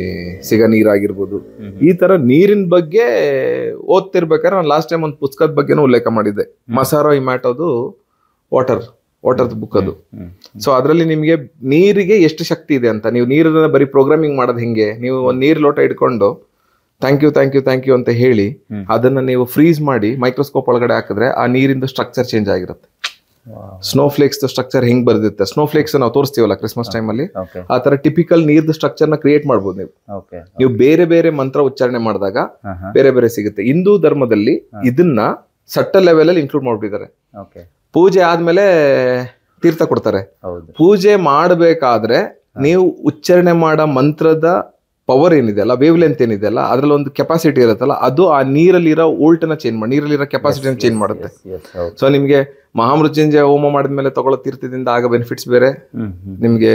ಸಿಗ ನೀರಾಗಿರ್ಬೋದು. ಈ ತರ ನೀರಿನ ಬಗ್ಗೆ ಓದ್ತಿರ್ಬೇಕಾದ್ರೆ ನಾನು ಲಾಸ್ಟ್ ಟೈಮ್ ಒಂದು ಪುಸ್ತಕದ ಬಗ್ಗೆನೂ ಉಲ್ಲೇಖ ಮಾಡಿದ್ದೆ, ಮಸಾರೋ ಇಮ್ಯಾಟೋದು ವಾಟರ್ ವಾಟರ್ ಬುಕ್ ಅದು. ಸೊ ಅದರಲ್ಲಿ ನಿಮ್ಗೆ ನೀರಿಗೆ ಎಷ್ಟು ಶಕ್ತಿ ಇದೆ ಅಂತ, ನೀವು ನೀರನ್ನ ಬರೀ ಪ್ರೋಗ್ರಾಮಿಂಗ್ ಮಾಡೋದು ಹೆಂಗೆ, ನೀವು ಒಂದು ನೀರ್ ಲೋಟ ಇಟ್ಕೊಂಡು thank you thank you thank you ಅಂತ ಹೇಳಿ ಅದನ್ನ ನೀವು ಫ್ರೀಸ್ ಮಾಡಿ ಮೈಕ್ರೋಸ್ಕೋಪ್ ಒಳಗಡೆ ಹಾಕಿದ್ರೆ ಆ ನೀರಿಂದ ಸ್ಟ್ರಕ್ಚರ್ ಚೇಂಜ್ ಆಗಿರುತ್ತೆ. ಸ್ನೋ ಫ್ಲೇಕ್ಸ್ ಸ್ಟ್ರಕ್ಚರ್ ಹೆಂಗ್ ಬರ್ದಿರುತ್ತೆ, ಸ್ನೋ ಫ್ಲೇಕ್ಸ್ ನಾವು ತೋರಿಸ್ತೀವಲ್ಲ ಕ್ರಿಸ್ಮಸ್ ಟೈಮ್ ಅಲ್ಲಿ, ಆ ತರ ಟಿಪಿಕಲ್ ನೀರ್ದು ಸ್ಟ್ರಕ್ಚರ್ ನ ಕ್ರಿಯೇಟ್ ಮಾಡ್ಬೋದು ನೀವು. ನೀವು ಬೇರೆ ಬೇರೆ ಮಂತ್ರ ಉಚ್ಚಾರಣೆ ಮಾಡಿದಾಗ ಬೇರೆ ಬೇರೆ ಸಿಗುತ್ತೆ. ಹಿಂದೂ ಧರ್ಮದಲ್ಲಿ ಇದನ್ನ ಸಟ್ಟಲ್ ಲೆವೆಲ್ ಅಲ್ಲಿ ಇನ್ಕ್ಲೂಡ್ ಮಾಡ್ಬಿಟ್ಟಿದ್ದಾರೆ. ಪೂಜೆ ಆದ್ಮೇಲೆ ತೀರ್ಥ ಕೊಡ್ತಾರೆ. ಪೂಜೆ ಮಾಡಬೇಕಾದ್ರೆ ನೀವು ಉಚ್ಚಾರಣೆ ಮಾಡೋ ಮಂತ್ರದ ಪವರ್ ಏನಿದೆ ಅಲ್ಲ, ವೇವ್ ಲೆಂತ್ ಏನಿದೆ ಅಲ್ಲ, ಅದ್ರಲ್ಲಿ ಒಂದು ಕೆಪಾಸಿಟಿ ಇರುತ್ತಲ್ಲ, ಅದು ಆ ನೀರಲ್ಲಿರೋ ವೋಲ್ಟ್ ನ ಚೇಂಜ್ ಮಾಡಿ ನೀರಲ್ಲಿರೋ ಕೆಪಾಸಿಟಿನ ಚೇಂಜ್ ಮಾಡುತ್ತೆ. ಸೊ ನಿಮ್ಗೆ ಮಹಾಮೃತ್ಯುಂಜಯ ಹೋಮ ಮಾಡಿದ್ಮೇಲೆ ತಗೊಳ್ಳೋ ತೀರ್ಥದಿಂದ ಆಗ ಬೆನಿಫಿಟ್ಸ್ ಬೇರೆ, ನಿಮ್ಗೆ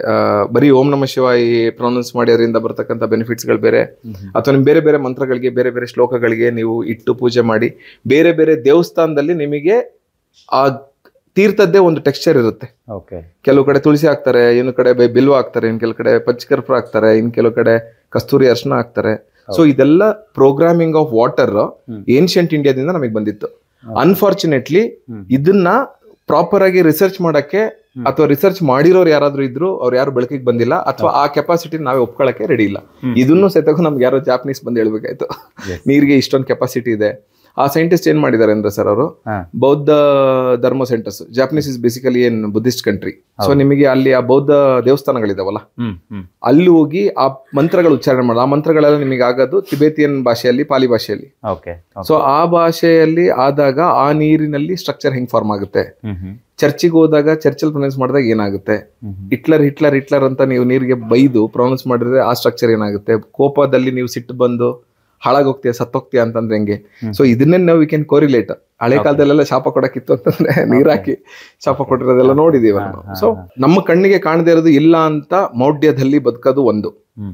ಬರೀ ಓಂ ನಮ ಶಿವಾಯಿ ಪ್ರೊನೌನ್ಸ್ ಮಾಡಿ ಅದರಿಂದ ಬರ್ತಕ್ಕಂಥ ಬೆನಿಫಿಟ್ಸ್ ಗಳು ಬೇರೆ, ಅಥವಾ ನಿಮ್ ಬೇರೆ ಬೇರೆ ಮಂತ್ರಗಳಿಗೆ ಬೇರೆ ಬೇರೆ ಶ್ಲೋಕಗಳಿಗೆ ನೀವು ಇಟ್ಟು ಪೂಜೆ ಮಾಡಿ, ಬೇರೆ ಬೇರೆ ದೇವಸ್ಥಾನದಲ್ಲಿ ನಿಮಗೆ ಆ ತೀರ್ಥದ್ದೇ ಒಂದು ಟೆಕ್ಸ್ಚರ್ ಇರುತ್ತೆ. ಕೆಲವು ಕಡೆ ತುಳಸಿ ಹಾಕ್ತಾರೆ, ಇನ್ನು ಕಡೆ ಬಿಲ್ವ ಹಾಕ್ತಾರೆ, ಇನ್ ಕೆಲವು ಕಡೆ ಪಚ್ಚಕರ್ಪೂರ ಹಾಕ್ತಾರೆ, ಇನ್ ಕೆಲವು ಕಡೆ ಕಸ್ತೂರಿ ಅರ್ಶನ ಹಾಕ್ತಾರೆ. ಸೊ ಇದೆಲ್ಲ ಪ್ರೋಗ್ರಾಮಿಂಗ್ ಆಫ್ ವಾಟರ್ ಏನ್ಷಿಯಂಟ್ ಇಂಡಿಯಾದಿಂದ ನಮಗೆ ಬಂದಿತ್ತು. ಅನ್ಫಾರ್ಚುನೇಟ್ಲಿ ಇದನ್ನ ಪ್ರಾಪರ್ ಆಗಿ ರಿಸರ್ಚ್ ಮಾಡಕ್ಕೆ ಅಥವಾ ರಿಸರ್ಚ್ ಮಾಡಿರೋರು ಯಾರಾದ್ರೂ ಇದ್ರು ಅವ್ರು ಯಾರು ಬೆಳಕಿಗೆ ಬಂದಿಲ್ಲ, ಅಥವಾ ಆ ಕೆಪಾಸಿಟಿ ನಾವೇ ಒಪ್ಕೊಳಕ್ಕೆ ರೆಡಿ ಇಲ್ಲ. ಇದನ್ನು ಸಹಿತ ನಮ್ಗೆ ಯಾರೋ ಜಾಪನೀಸ್ ಬಂದು ಹೇಳ್ಬೇಕಾಯ್ತು, ನೀರಿಗೆ ಇಷ್ಟೊಂದು ಕೆಪಾಸಿಟಿ ಇದೆ. ಆ ಸೈಂಟಿಸ್ಟ್ ಏನ್ ಮಾಡಿದ್ದಾರೆ ಅಂದ್ರೆ ಸರ್, ಅವರು ಬೌದ್ಧ ಧರ್ಮ ಸೆಂಟರ್ಸ್, ಜಾಪನೀಸ್ ಇಸ್ ಬೇಸಿಕಲಿ ಏನ್ ಬುದ್ಧಿಸ್ಟ್ ಕಂಟ್ರಿ. ಸೊ ನಿಮಗೆ ಅಲ್ಲಿ ಆ ಬೌದ್ಧ ದೇವಸ್ಥಾನಗಳಿದಾವಲ್ಲ, ಅಲ್ಲಿ ಹೋಗಿ ಆ ಮಂತ್ರಗಳು ಉಚ್ಚಾರಣೆ ಮಾಡೋದು. ಆ ಮಂತ್ರಗಳೆಲ್ಲ ನಿಮಗೆ ಆಗೋದು ತಿಬೇತಿಯನ್ ಭಾಷೆಯಲ್ಲಿ, ಪಾಲಿ ಭಾಷೆಯಲ್ಲಿ. ಸೊ ಆ ಭಾಷೆಯಲ್ಲಿ ಆದಾಗ ಆ ನೀರಿನಲ್ಲಿ ಸ್ಟ್ರಕ್ಚರ್ ಹೆಂಗ್ ಫಾರ್ಮ್ ಆಗುತ್ತೆ. ಚರ್ಚಿಗೆ ಹೋದಾಗ ಚರ್ಚಲ್ಲಿ ಪ್ರೊನೌನ್ಸ್ ಮಾಡಿದಾಗ ಏನಾಗುತ್ತೆ, ಹಿಟ್ಲರ್ ಹಿಟ್ಲರ್ ಹಿಟ್ಲರ್ ಅಂತ ನೀವು ನೀರಿಗೆ ಬೈದು ಪ್ರೊನೌನ್ಸ್ ಮಾಡಿದ್ರೆ ಆ ಸ್ಟ್ರಕ್ಚರ್ ಏನಾಗುತ್ತೆ. ಕೋಪದಲ್ಲಿ ನೀವು ಸಿಟ್ಟು ಬಂದು ಹಾಳಾಗೋಗ್ತೀಯ ಸತ್ತೋಗ್ತೀಯ ಅಂತಂದ್ರೆ ಹೆಂಗೆ. ಸೊ ಇದನ್ನೇ ನಾವು ವಿ ಕ್ಯಾನ್ ಕೋರಿಲೇಟ್. ಹಳೆ ಕಾಲದಲ್ಲೆಲ್ಲ ಶಾಪ ಕೊಡಕ್ಕಿತ್ತು ಅಂತಂದ್ರೆ ನೀರ್ ಹಾಕಿ ಶಾಪ ಕೊಟ್ಟಿರೋದೆಲ್ಲ ನೋಡಿದೀವ ನಾವು. ಸೊ ನಮ್ಮ ಕಣ್ಣಿಗೆ ಕಾಣದೇ ಇರೋದು ಇಲ್ಲ ಅಂತ ಮೌಢ್ಯದಲ್ಲಿ ಬದುಕೋದು ಒಂದು.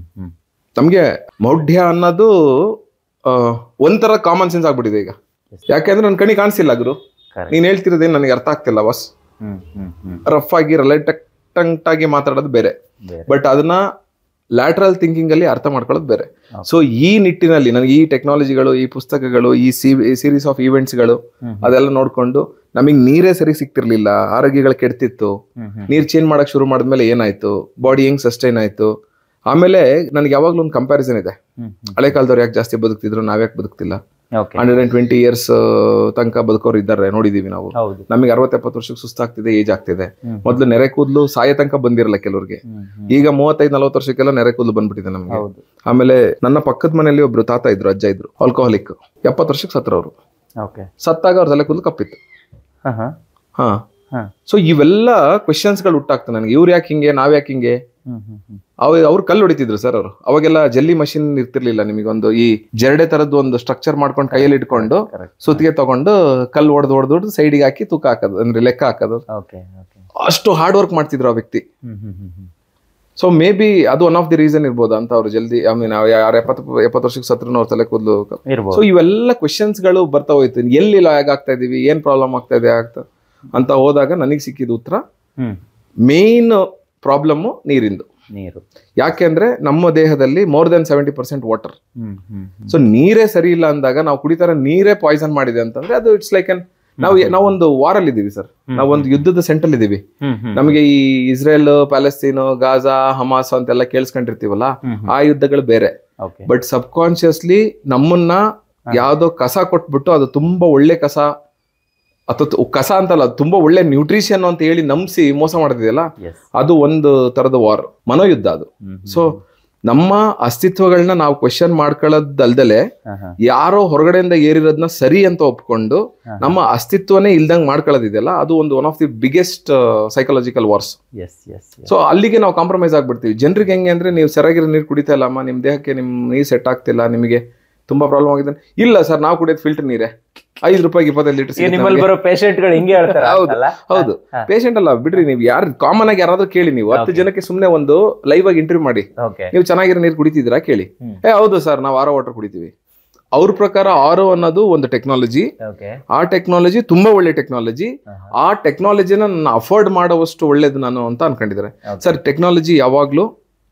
ನಮ್ಗೆ ಮೌಢ್ಯ ಅನ್ನೋದು ಒಂಥರ ಕಾಮನ್ ಸೆನ್ಸ್ ಆಗ್ಬಿಟ್ಟಿದೆ ಈಗ. ಯಾಕೆಂದ್ರೆ ನನ್ ಕಣ್ಣಿಗೆ ಕಾಣಿಸಿಲ್ಲ ಗುರು, ನೀನ್ ಹೇಳ್ತಿರೋದೇನು ನನಗೆ ಅರ್ಥ ಆಗ್ತಿಲ್ಲ ಬಸ್. ರಫ್ ಆಗಿ ರಿಲೇಟೆಕ್ಟಂಟ್ ಆಗಿ ಮಾತಾಡೋದು ಬೇರೆ, ಬಟ್ ಅದನ್ನ ಲ್ಯಾಟ್ರಲ್ ಥಿಂಕಿಂಗ್ ಅಲ್ಲಿ ಅರ್ಥ ಮಾಡ್ಕೊಳ್ಳೋದು ಬೇರೆ. ಸೊ ಈ ನಿಟ್ಟಿನಲ್ಲಿ ನನಗೆ ಈ ಟೆಕ್ನಾಲಜಿಗಳು, ಈ ಪುಸ್ತಕಗಳು, ಈ ಸೀರೀಸ್ ಆಫ್ ಈವೆಂಟ್ಸ್ಗಳು ಅದೆಲ್ಲ ನೋಡ್ಕೊಂಡು ನಮಗೆ ನೀರೇ ಸರಿ ಸಿಗ್ತಿರ್ಲಿಲ್ಲ, ಆರೋಗ್ಯಗಳು ಕೆಡ್ತಿತ್ತು, ನೀರ್ ಚೇಂಜ್ ಮಾಡಕ್ ಶುರು ಮಾಡಿದ್ಮೇಲೆ ಏನಾಯ್ತು, ಬಾಡಿ ಹೆಂಗ್ ಸಸ್ಟೈನ್ ಆಯ್ತು. ಆಮೇಲೆ ನನಗೆ ಯಾವಾಗ್ಲೂ ಒಂದು ಕಂಪ್ಯಾರಿಸನ್ ಇದೆ, ಹಳೆ ಕಾಲದವ್ರು ಯಾಕೆ ಜಾಸ್ತಿ ಬದುಕ್ತಿದ್ರು, ನಾವ್ಯಾಕೆ ಬದುಕ್ತಿಲ್ಲ. ಹಂಡ್ರೆಡ್ ಅಂಡ್ ಟ್ವೆಂಟಿ ಇಯರ್ಸ್ ತನಕ ಬದುಕೋರು ಇದ್ದಾರೆ ನೋಡಿದೀವಿ ನಾವು. ನಮಗೆ ಅರವತ್ ಎಪ್ಪತ್ತು ವರ್ಷಕ್ಕೆ ಸುಸ್ತಾಗ್ತಿದೆ, ಏಜ್ ಆಗ್ತಿದೆ. ಮೊದ್ಲು ನೆರೆ ಕೂದಲು ಸಾಯ ತನಕ ಬಂದಿರಲ್ಲ ಕೆಲವ್ರಿಗೆ, ಈಗ ಮೂವತ್ತೈದು ನಲ್ವತ್ತು ವರ್ಷಕ್ಕೆಲ್ಲ ನೆರೆ ಕೂದಲು ಬಂದ್ಬಿಟ್ಟಿದೆ ನಮ್ಗೆ. ಆಮೇಲೆ ನನ್ನ ಪಕ್ಕದ ಮನೆಯಲ್ಲಿ ಒಬ್ರು ತಾತ ಇದ್ರು, ಅಜ್ಜ ಇದ್ರು, ಆಲ್ಕೋಹಾಲಿಕ್, ಎಪ್ಪತ್ತು ವರ್ಷಕ್ಕೆ ಸತ್ರ ಅವರು. ಸತ್ತಾಗ ಅವ್ರ ತಲೆ ಕೂದಲು ಕಪ್ಪಿತ್ತು. ಹಾ ಸೊ ಇವೆಲ್ಲ ಕ್ವೆಶನ್ಸ್ ಗಳು ಹುಟ್ಟಾಗ್ತದೆ ನನಗೆ. ಇವ್ರು ಯಾಕೆ ಹಿಂಗೆ, ನಾವ್ ಯಾಕೆ ಹಿಂಗೆ. ಅವ ಅವ್ರು ಕಲ್ಲು ಹೊಡಿತಿದ್ರು ಸರ್ ಅವರು. ಅವಾಗೆಲ್ಲ ಜಲ್ಲಿ ಮಷಿನ್ ಇರ್ತಿರ್ಲಿಲ್ಲ. ನಿಮಗೊಂದು ಈ ಜರಡೆ ತರದ್ದು ಒಂದು ಸ್ಟ್ರಕ್ಚರ್ ಮಾಡ್ಕೊಂಡು ಕೈಯಲ್ಲಿ ಇಟ್ಕೊಂಡು ಸುತ್ತಿಗೆ ತಗೊಂಡು ಕಲ್ಲು ಹೊಡೆದು ಹೊಡೆದು ಹೊಡೆದು ಸೈಡಿಗೆ ಹಾಕಿ ತೂಕ ಹಾಕೋದು, ಅಂದ್ರೆ ಲೆಕ್ಕ ಹಾಕೋದು. ಅಷ್ಟು ಹಾರ್ಡ್ ವರ್ಕ್ ಮಾಡ್ತಿದ್ರು ಆ ವ್ಯಕ್ತಿ. ಸೊ ಮೇ ಬಿ ಅದು ಒನ್ ಆಫ್ ದಿ ರೀಸನ್ ಇರ್ಬೋದು ಅಂತ ಅವ್ರು ಜಲ್ದಿ, ಐ ಮೀನ್ ಯಾರು ಎಪ್ಪತ್ತು ಎಪ್ಪತ್ತು ವರ್ಷಕ್ಕೆ ಸತ್ರ ಅವ್ರ ತಲೆ ಕೂದಲು. ಸೊ ಇವೆಲ್ಲ ಕ್ವೆಶನ್ಸ್ ಗಳು ಬರ್ತಾ ಹೋಯ್ತು, ಎಲ್ಲಿ ಲಾಗ್ ಆಗ್ತಾ ಇದೀವಿ, ಏನ್ ಪ್ರಾಬ್ಲಮ್ ಆಗ್ತಾ ಇದೆ ಆಗ್ತಾ ಅಂತ ಹೋದಾಗ ನನಗೆ ಸಿಕ್ಕಿದ ಉತ್ತರ ಮೇನ್ ಪ್ರಾಬ್ಲಮ್ ನೀರಿಂದು. ನೀರು ಯಾಕೆ ಅಂದ್ರೆ ನಮ್ಮ ದೇಹದಲ್ಲಿ more than seventy percent water. So ನೀರೇ ಸರಿ ಇಲ್ಲ ಅಂದಾಗ ನಾವು ಕುಡಿತಾರ ನೀರೇ ಪಾಯ್ಸನ್ ಮಾಡಿದೆ ಅಂತಂದ್ರೆ ಅದು ಇಟ್ಸ್ ಲೈಕ್ ಎನ್ ನಾವು ನಾವೊಂದು ವಾರಲ್ಲಿ ಇದೀವಿ ಸರ್, ನಾವೊಂದು ಯುದ್ಧದ ಸೆಂಟ್ರಲ್ ಇದೀವಿ. ನಮಗೆ ಈ ಇಸ್ರೇಲ್, ಪ್ಯಾಲೆಸ್ತೀನ್, ಗಾಜಾ, ಹಮಾಸ್ ಅಂತೆಲ್ಲ ಕೇಳಿಸ್ಕೊಂಡಿರ್ತೀವಲ್ಲ, ಆ ಯುದ್ಧಗಳು ಬೇರೆ. ಬಟ್ ಸಬ್ ಕಾನ್ಶಿಯಸ್ಲಿ ನಮ್ಮನ್ನ ಯಾವ್ದೋ ಕಸ ಕೊಟ್ಬಿಟ್ಟು ಅದು ತುಂಬಾ ಒಳ್ಳೆ ಕಸ ಅಥವಾ ಕಸ ಅಂತಲ್ಲ, ತುಂಬಾ ಒಳ್ಳೆ ನ್ಯೂಟ್ರಿಷನ್ ಅಂತ ಹೇಳಿ ನಂಬಿಸಿ ಮೋಸ ಮಾಡ್ತಿದೆಯಲ್ಲ, ಅದು ಒಂದು ತರದ ವಾರ್, ಮನೋಯುದ್ಧ ಅದು. ಸೊ ನಮ್ಮ ಅಸ್ತಿತ್ವಗಳನ್ನ ನಾವು ಕ್ವೆಶನ್ ಮಾಡ್ಕೊಳ್ಳೋದಲ್ದಲೆ ಯಾರೋ ಹೊರಗಡೆಯಿಂದ ಏರಿರೋದನ್ನ ಸರಿ ಅಂತ ಒಪ್ಕೊಂಡು ನಮ್ಮ ಅಸ್ತಿತ್ವನೇ ಇಲ್ದಂಗ್ ಮಾಡ್ಕೊಳ್ಳೋದಿದೆಯಲ್ಲ, ಅದು ಒಂದು one of the biggest psychological wars. So ಅಲ್ಲಿಗೆ ನಾವು ಕಾಂಪ್ರಮೈಸ್ ಆಗ್ಬಿಡ್ತೀವಿ. ಜನರಿಗೆ ಹೆಂಗೆ ಅಂದ್ರೆ, ನೀವು ಸರಿಯಾಗಿರೋ ನೀರು ಕುಡಿತಾ ಇಲ್ಲ ಅಮ್ಮ, ನಿಮ್ ದೇಹಕ್ಕೆ ನಿಮ್ ನೀರು ಸೆಟ್ ಆಗ್ತಿಲ್ಲ, ನಿಮಗೆ ತುಂಬಾ ಪ್ರಾಬ್ಲಮ್ ಆಗಿದೆ. ಇಲ್ಲ ಸರ್, ನಾವು ಕುಡಿಯೋದು ಫಿಲ್ಟರ್ ನೀರೇ, ಐದು ರೂಪಾಯಿ ಇಪ್ಪತ್ತೈದು ಲೀಟರ್. ಪೇಷಂಟ್ಗಳು ಹಿಂಗೆ ಹೇಳ್ತಾರೆ. ಹೌದು ಹೌದು, ಪೇಷಂಟ್ ಅಲ್ಲ ಬಿಡ್ರಿ, ನೀವು ಯಾರು ಕಾಮನ್ ಆಗಿ ಯಾರಾದ್ರೂ ಕೇಳಿ, ನೀವು ಹತ್ತು ಜನಕ್ಕೆ ಸುಮ್ನೆ ಒಂದು ಲೈವ್ ಆಗಿ ಇಂಟರ್ವ್ಯೂ ಮಾಡಿ, ನೀವು ಚೆನ್ನಾಗಿರೋ ನೀರು ಕುಡಿತಿದ್ದೀರಾ ಕೇಳಿ, ಏ ಹೌದು ಸರ್ ನಾವು ಆರೋ ವಾಟರ್ ಕುಡಿತೀವಿ. ಅವ್ರ ಪ್ರಕಾರ ಆರೋ ಅನ್ನೋದು ಒಂದು ಟೆಕ್ನಾಲಜಿ, ಆ ಟೆಕ್ನಾಲಜಿ ತುಂಬಾ ಒಳ್ಳೆ ಟೆಕ್ನಾಲಜಿ, ಆ ಟೆಕ್ನಾಲಜಿನ ನಾನು ಅಫೋರ್ಡ್ ಮಾಡೋವಷ್ಟು ಒಳ್ಳೇದು ನಾನು ಅಂತ ಅನ್ಕೊಂಡಿದ್ದಾರೆ. ಸರ್ ಟೆಕ್ನಾಲಜಿ ಯಾವಾಗ್ಲೂ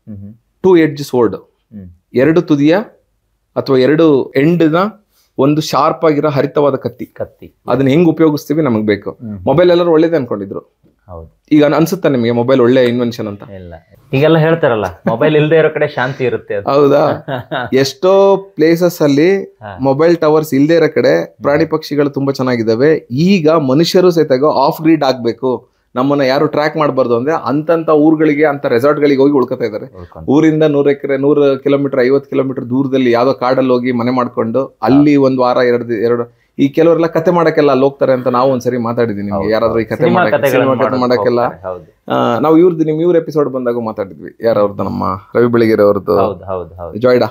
ಟೂ ಎಡ್ಜ್ ಸ್ವೋರ್ಡ್, ಎರಡು ತುದಿಯ ಅಥವಾ ಎರಡು ಎಂಡ್ನ ಒಂದು ಶಾರ್ಪ್ ಆಗಿರೋ ಹರಿತವಾದ ಕತ್ತಿ ಕತ್ತಿ ಅದನ್ನ ಹೆಂಗ್ ಉಪಯೋಗಿಸ್ತೀವಿ ನಮಗ್ ಬೇಕು. ಮೊಬೈಲ್ ಎಲ್ಲರೂ ಒಳ್ಳೇದೇ ಅನ್ಕೊಂಡಿದ್ರು, ಈಗ ಅನ್ಸುತ್ತಾ ನಿಮಗೆ ಮೊಬೈಲ್ ಒಳ್ಳೆ ಇನ್ವೆನ್ಷನ್ ಅಂತ? ಇಲ್ಲ, ಈಗೆಲ್ಲ ಹೇಳ್ತಾರಲ್ಲ ಮೊಬೈಲ್ ಇಲ್ದೇ ಇರೋ ಕಡೆ ಶಾಂತಿ ಇರುತ್ತೆ. ಹೌದಾ? ಎಷ್ಟೋ ಪ್ಲೇಸಸ್ ಅಲ್ಲಿ ಮೊಬೈಲ್ ಟವರ್ಸ್ ಇಲ್ದೇ ಇರೋ ಕಡೆ ಪ್ರಾಣಿ ಪಕ್ಷಿಗಳು ತುಂಬಾ ಚೆನ್ನಾಗಿದ್ದಾವೆ. ಈಗ ಮನುಷ್ಯರು ಸಹಿತ ಆಫ್ ಗ್ರಿಡ್ ಆಗ್ಬೇಕು, ನಮ್ಮನ್ನ ಯಾರು ಟ್ರ್ಯಾಕ್ ಮಾಡಬಾರ್ದು ಅಂದ್ರೆ ಅಂತಂತ ಊರುಗಳಿಗೆ, ಅಂತ ರೆಸಾರ್ಟ್ ಗಳಿಗೆ ಹೋಗಿ ಉಳ್ಕೊತಾ ಇದಾರೆ. ಊರಿಂದ ನೂರ ಎಕರೆ ನೂರು ಕಿಲೋಮೀಟರ್ ಐವತ್ತು ಕಿಲೋಮೀಟರ್ ದೂರದಲ್ಲಿ ಯಾವ್ದೋ ಕಾಡಲ್ಲಿ ಹೋಗಿ ಮನೆ ಮಾಡ್ಕೊಂಡು ಅಲ್ಲಿ ಒಂದ್ ವಾರ ಎರಡು ಎರಡು ಈ ಕೆಲವರೆಲ್ಲ ಕತೆ ಮಾಡಕ್ಕೆಲ್ಲ ಅಲ್ಲಿ ಹೋಗ್ತಾರೆ ಅಂತ ನಾವು ಒಂದ್ಸರಿ ಮಾತಾಡಿದ್ವಿ. ನಿಮ್ಗೆ ಯಾರಾದ್ರೂ ಈ ಕತೆ ಕತೆ ಮಾಡಕ್ಕೆಲ್ಲ ನಾವು ಇವ್ರದ್ದು ನಿಮ್ ಇವ್ರ ಎಪಿಸೋಡ್ ಬಂದಾಗ ಮಾತಾಡಿದ್ವಿ. ಯಾರವ್ರದ್ದು, ನಮ್ಮ ರವಿ ಬೆಳಗೆರೆ ಅವ್ರದ್ದು ಜೋಯ್ಡಾ